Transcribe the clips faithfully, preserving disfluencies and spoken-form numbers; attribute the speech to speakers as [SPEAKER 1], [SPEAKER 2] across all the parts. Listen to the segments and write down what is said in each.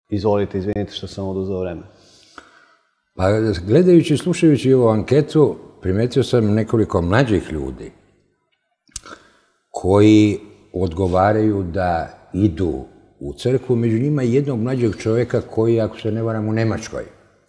[SPEAKER 1] Izvolite, izvinite što sam oduzeo vreme.
[SPEAKER 2] Pa gledajući i slušajući ovu anketu, primetio sam nekoliko mlađih ljudi koji odgovaraju da idu u crkvu, među njima jednog mlađeg čovjeka koji, ako se ne varam, u Nemačkoj.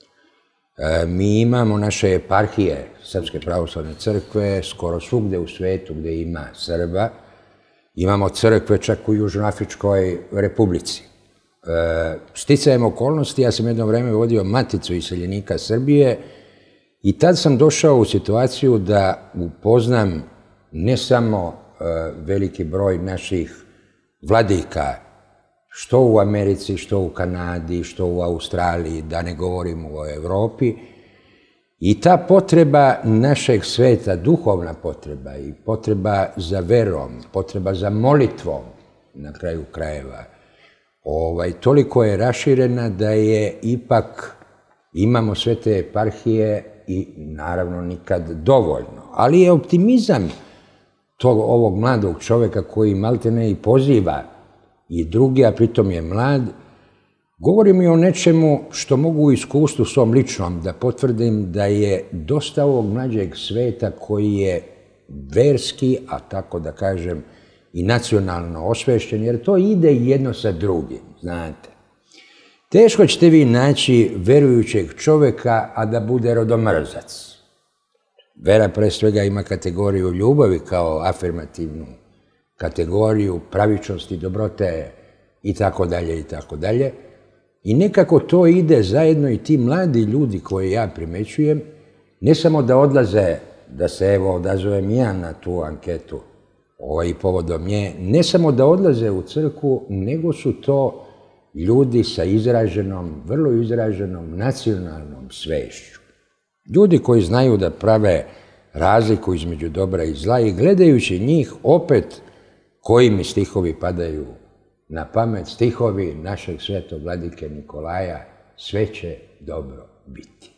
[SPEAKER 2] Mi imamo naše eparhije Srpske pravoslavne crkve skoro svugde u svetu gde ima Srba. Imamo crkve čak u Južnoafričkoj republici. Sticajem okolnosti, ja sam jedno vreme vodio Maticu iseljenika Srbije i tad sam došao u situaciju da upoznam ne samo veliki broj naših vladika, što u Americi, što u Kanadi, što u Australiji, da ne govorimo o Evropi. I ta potreba našeg sveta, duhovna potreba i potreba za verom, potreba za molitvom, na kraju krajeva, toliko je raširena da je ipak, imamo sve te eparhije i naravno nikad dovoljno. Ali je optimizam tog ovog mladog čoveka koji maltene i poziva i drugi, a pritom je mlad, govori mi o nečemu što mogu u iskustvu svom ličnom da potvrdim da je dosta ovog mlađeg sveta koji je verski, a tako da kažem i nacionalno osvešćen, jer to ide jedno sa drugim, znate. Teško ćete vi naći verujućeg čoveka, a da bude rodomrzac. Vera pre svega ima kategoriju ljubavi kao afirmativnu kategoriju, pravičnosti, dobrote i tako dalje i tako dalje. I nekako to ide zajedno i ti mladi ljudi koje ja primećujem, ne samo da odlaze, da se evo odazovem ja na tu anketu i povodom nje, ne samo da odlaze u crkvu, nego su to ljudi sa izraženom, vrlo izraženom nacionalnom svešću. Ljudi koji znaju da prave razliku između dobra i zla i gledajući njih opet koji mi stihovi padaju na pamet, stihovi našeg svetog vladike Nikolaja, sve će dobro biti.